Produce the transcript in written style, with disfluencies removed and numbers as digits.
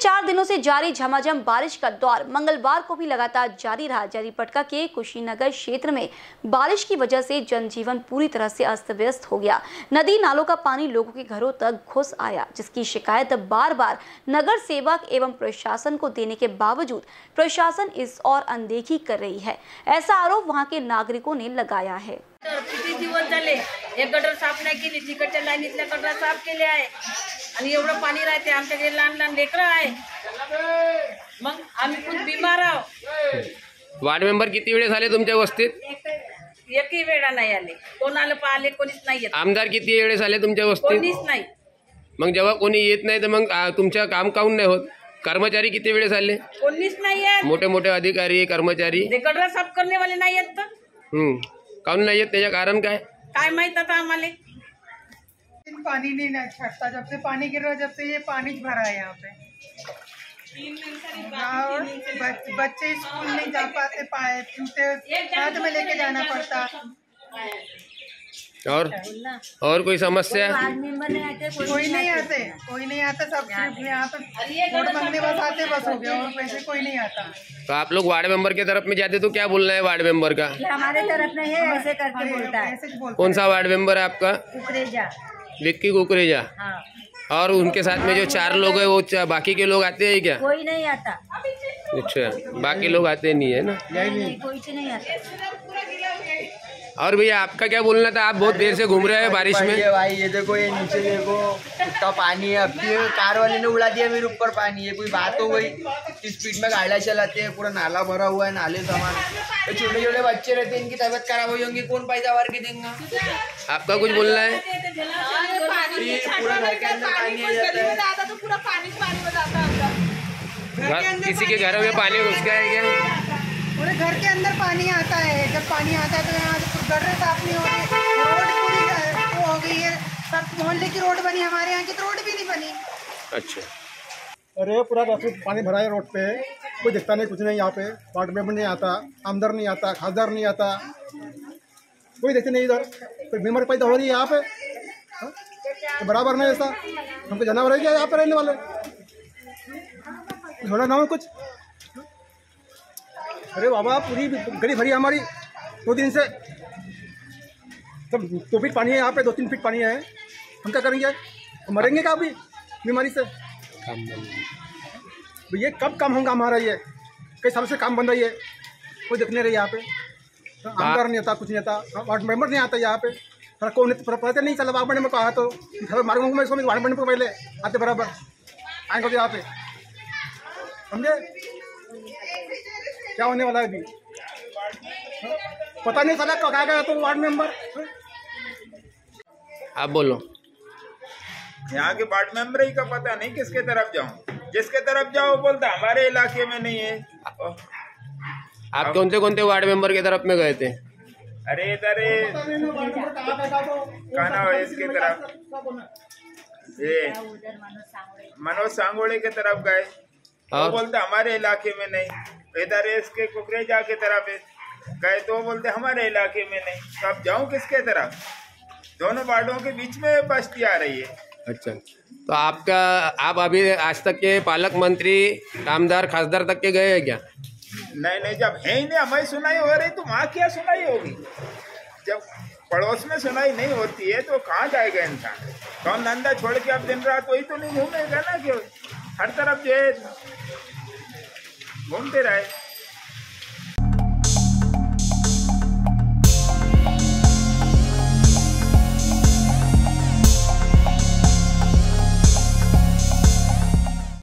4 दिनों से जारी झमाझम बारिश का दौर मंगलवार को भी लगातार जारी रहा। जरीपटका के कुशीनगर क्षेत्र में बारिश की वजह से जनजीवन पूरी तरह से अस्त व्यस्त हो गया। नदी नालों का पानी लोगों के घरों तक घुस आया, जिसकी शिकायत बार बार नगर सेवक एवं प्रशासन को देने के बावजूद प्रशासन इस और अनदेखी कर रही है। ऐसा आरोप वहां के नागरिकों ने लगाया है। किती दिवस झाले एक गटर साफ नाही केली, तिकडच्या लाईनीतल्या गटर साफ केले आहे आणि एवढं पाणी राहते। आमच्याकडे लहान लहान लेकरं आहे, मग आम्ही खूप बिमार आहोत। वार्ड मेंबर किती वेळेस आले तुमच्या वस्तीत? एकही वेळा नाही आले, कोणाला पाहिले कोणीच नाही येत। आमदार किती वेळेस आले तुमच्या वस्तीत? कोणीच नाही। मग जेव्हा कोणी येत नाही तर मग तुमचं काम काऊन नाही होत? कर्मचारी किती वेळेस आले? कोणीच नाही येत। मोठे मोठे अधिकारी कर्मचारी ते गटर साफ करने वाले नाही येत तर काऊन नहीं है? त्याचं कारण काय माहित आता आम्हाला। पानी नहीं छटता, जब से पानी गिर रहा, जब से ये पानी भरा है यहाँ पे। और बच्चे स्कूल नहीं जा पाते, पाए जूते साथ में लेके जाना पड़ता। और कोई समस्या? कोई नहीं आता, सब सिर्फ यहाँ पे वोट मांगने बस आते, बस हो गया, और वैसे कोई नहीं आता। तो आप लोग वार्ड मेंबर की तरफ में जाते तो क्या बोलना है वार्ड मेंबर का? हमारे तरफ में है, ऐसे करके बोलता है। कौन सा वार्ड मेंबर है आपका? कुकरेजा। विक्की कुकरेजा। हाँ। और उनके साथ में जो 4 लोग है वो बाकी के लोग आते हैं क्या? कोई नहीं आता। अच्छा, बाकी लोग आते नहीं है ना? कोई नहीं आता। और भैया आपका क्या बोलना था? आप बहुत देर से घूम रहे हैं बारिश में। भाई ये देखो, ये नीचे देखो कितना पानी है। अब भी कार वाले ने उड़ा दिया मेरे ऊपर पानी। ये कोई बात हो गई? इस स्पीड में गाड़ियाँ चलाते हैं, पूरा नाला भरा हुआ है, नाले सामान। तो छोटे छोटे बच्चे रहते हैं, इनकी तबीयत खराब हो जाएंगी, कौन पैदावार के देंगे? आपका कुछ बोलना है? पूरा घर के अंदर पानी आ जाता है, तो पूरा पानी में जाता है। किसी के घर में पानी घुस गया है क्या? पूरे घर के अंदर पानी आता है। जब पानी आता है तो यहाँ गटर साफ नहीं हो रही, रोड पूरी वो हो गई है। सब मोहल्ले की रोड बनी, हमारे यहाँ की तो रोड भी नहीं बनी। अच्छा, अरे पूरा पानी भरा है रोड पे, कोई दिखता नहीं, कुछ नहीं। यहाँ पे वार्ड मेंबर नहीं आता, आमदार नहीं आता, खासदार नहीं आता, कोई देखते नहीं। इधर कोई बीमारी पैदा हो रही है यहाँ पे, तो बराबर नहीं ऐसा। हमको जानवर है क्या यहाँ पे रहने वाले? होना ना हो कुछ। अरे बाबा, पूरी गली भरी हमारी 2 दिन से। सब 2 फीट पानी है यहाँ पे, 2-3 फीट पानी है। हम क्या करेंगे? हम मरेंगे क्या अभी बीमारी से? ये कब काम होगा हमारा? ये कई सालों से काम बन रही है, कोई देखने रही यहाँ पे। आमदार नहीं आता, कुछ नहीं आता, वार्ड मेंबर नहीं आता यहाँ पे। कौन पता नहीं चला वार्ड मेंबर को आया तो मारूंगा मैं इसको। वार्ड मेंबर को पहले आते बराबर आएंगे तो यहाँ पे, समझे क्या होने वाला है अभी? पता नहीं चला कब आ गया तो वार्ड मेंबर। आप बोलो। यहाँ के वार्ड मेंबर ही का पता नहीं किसके तरफ जाऊँ। जिसके तरफ जाओ बोलता हमारे इलाके में नहीं है। आप कौन से वार्ड मेंबर के तरफ में गए थे? अरे इधर कहना है इसके तरफ, ये मनोज सांगोड़े के तरफ गए, वो बोलते हमारे इलाके में नहीं। इधर इसके कुकरेजा के तरफ गए तो बोलते हमारे इलाके में नहीं। तो अब जाऊं किसके तरफ? दोनों वार्डों के बीच में बस्ती आ रही है। अच्छा, तो आप अभी आज तक के पालक मंत्री आमदार खासदार तक के गए हैं क्या? नहीं, जब है ही नहीं हमारी सुनाई हो रही तो वहाँ क्या सुनाई होगी? जब पड़ोस में सुनाई नहीं होती है तो कहाँ जाएगा इंसान? कौन धंधा छोड़ के अब दिन रात वही तो नहीं घूमेगा ना, क्यों हर तरफ जो है घूमते रहे।